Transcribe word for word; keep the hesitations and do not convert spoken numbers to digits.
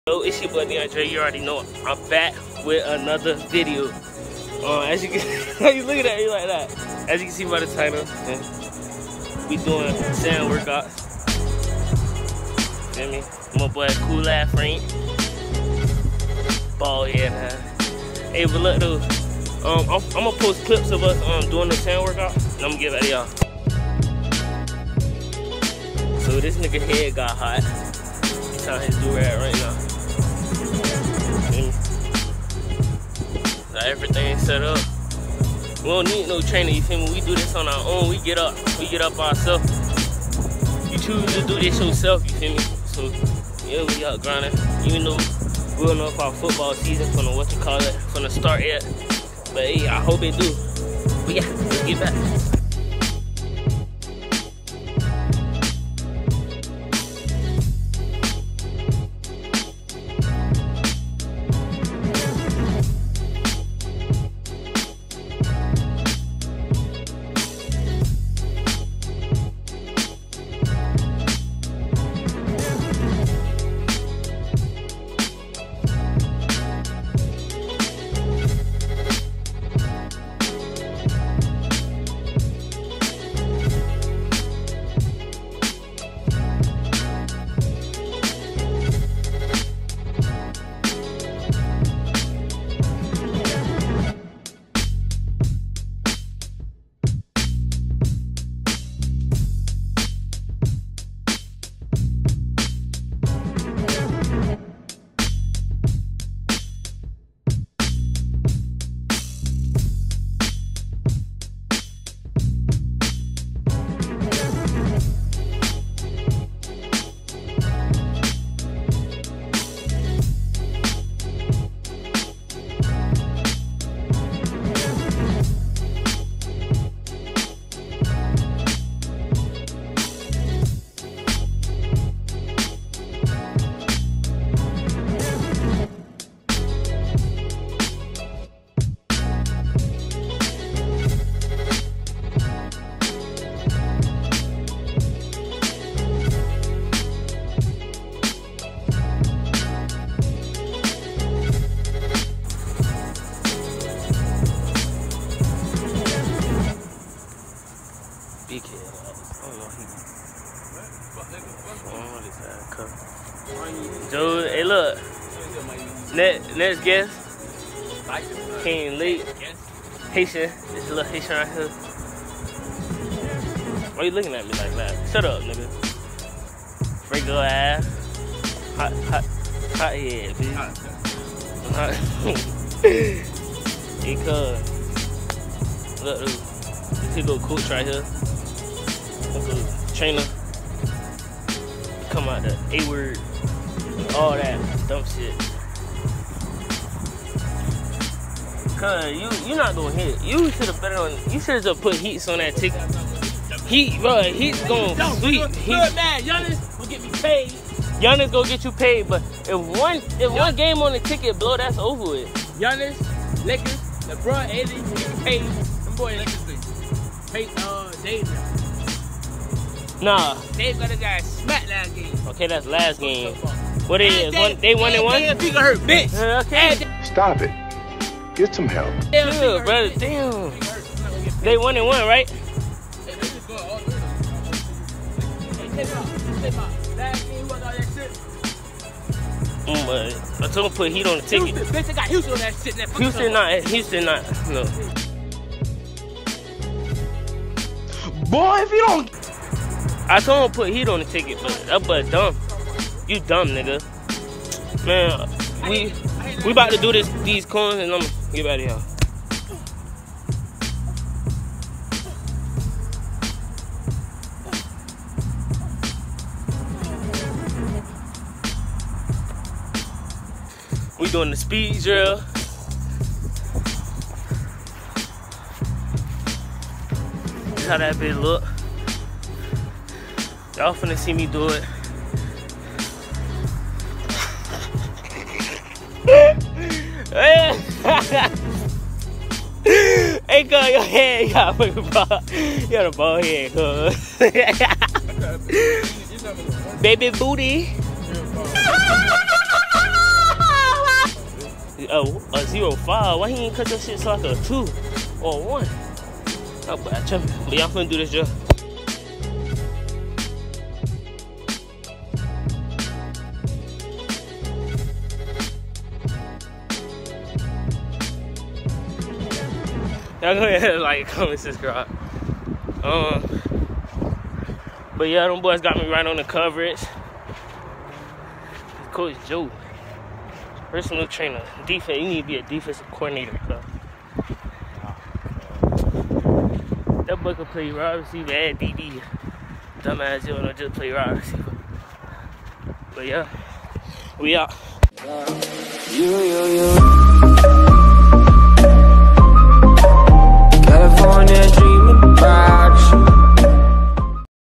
Yo, it's your boy DeAndre. You already know I'm back with another video. Uh, as you can, you look at that, you like that. As you can see by the title, yeah, we doing sand workouts. Feel me? My boy Cool Ass Frank. Ball head, man. Hey, but look though, um, I'm, I'm gonna post clips of us um doing the sand workout, and I'm gonna give it to y'all. So this nigga head got hot. He's on his do-rag right now. Got everything set up. We don't need no trainer, you feel me? We do this on our own. We get up, we get up ourselves. You choose to do this yourself, you feel me? So yeah, we out grinding. Even though we don't know if our football season from the what you call it, from the start yet. But hey, I hope it do. But yeah, let's get back. Big head. I don't know he. Joe, hey look. Next, next guest. Came late. Haitian. This little Haitian right here. Why you looking at me like that? Shut up, nigga. Franco ass. Hot, hot, hot head, bitch. Hot. Hey, cuz. Look, dude. This here go coach right here. Trainer, come out the A word, all that dumb shit. Cause you you not gonna hit. You should have better on. You should have just put heats on that ticket. Heat, bro. Heat's gonna sweep. Heat. Man, Giannis will get me paid. Giannis gonna get you paid, but if one if Giannis. one game on the ticket blow, that's over with. Giannis, Lakers, LeBron, A D will get me paid. Them boys Lakers paid. Uh, Dave now. Nah. Dave got a guy smacked last game. Okay, that's last game. What it is? One, they won and one? Damn, finger hurt, bitch. Uh, okay. Stop it. Get some help. Damn, yeah, brother. Damn. They won and one, right? Mm, but I told him to put heat on the ticket. Houston, bitch, they got Houston on that shit. That Houston not. Houston not. No. Boy, if you don't. I told him to put heat on the ticket, but that butt dumb. You dumb, nigga. Man, we we about to do this these cones and I'm gonna get out of here. We doing the speed drill. This how that bitch look. Y'all finna see me do it. Hey, cuz, your head, you got a fucking ball. You got a bald head, cuz. Baby booty. zero five. Why he ain't cut your shit to like a two or a one? Oh, but I jumping. But y'all finna do this, Joe. Y'all go ahead and like, comment, subscribe. Um, but yeah, them boys got me right on the coverage. Coach Joe, personal trainer, defense. You need to be a defensive coordinator, cuz. That boy can play wide receiver and D B. Dumbass Joe don't just play wide receiver. But yeah, we out. You, you, you. California dreaming, right?